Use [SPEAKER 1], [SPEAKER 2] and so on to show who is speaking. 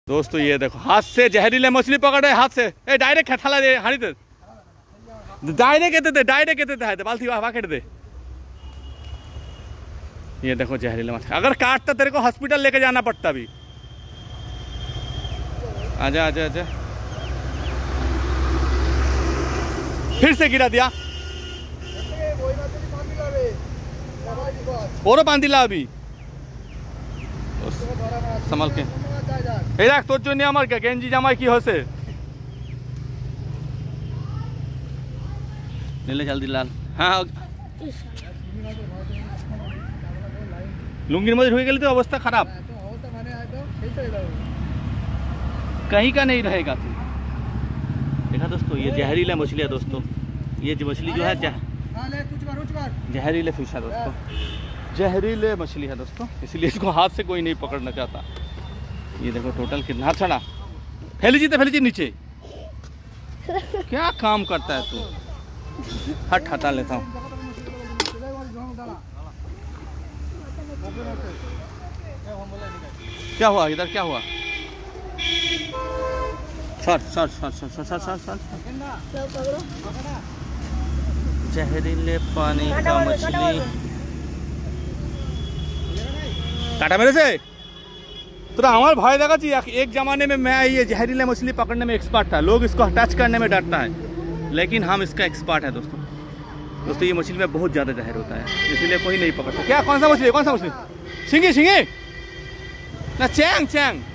[SPEAKER 1] दोस्तों ये देखो हाथ से जहरीले मछली पकड़ रहे, हाथ से ए डायरेक्ट खठाला दे हाड़ी दे डायरेक्ट कहते है बाल्टी हवा खेट दे। ये देखो जहरीले मछली, अगर काटता तेरे को हॉस्पिटल लेके जाना पड़ता अभी। आजा आजा आजा, फिर से गिरा दिया और बांधी ला अभी संभल के देख তোর জন্য আমার গেঞ্জি জামাই কি হয়েছে नीले जल्दी लाल। हाँ लुंगिर मध्य हो गई तो अवस्था खराब कहीं का नहीं रहेगा तू। देखा दोस्तों ये जहरीला मछली है दोस्तों, ये जो मछली जो है जहरीले फिश है दोस्तों, जहरीले मछली है दोस्तों, इसलिए इसको हाथ से कोई नहीं पकड़ना चाहता। ये देखो टोटल कितना, हाथ छड़ा फैली जी नीचे, क्या काम करता है तू, हट हटा लेता हूँ। क्या हुआ इधर, क्या हुआ, सर जहरीले पानी का मछली काटा मेरे से। तो हमारे भाई देखा चाहिए एक जमाने में मैं ये जहरीले मछली पकड़ने में एक्सपर्ट था, लोग इसको टच करने में डरता है, लेकिन हम इसका एक्सपर्ट है दोस्तों। दोस्तों ये मछली में बहुत ज़्यादा जहर होता है, इसीलिए कोई नहीं पकड़ता। क्या कौन सा मछली, कौन सा मछली, सिंगी ना चैंग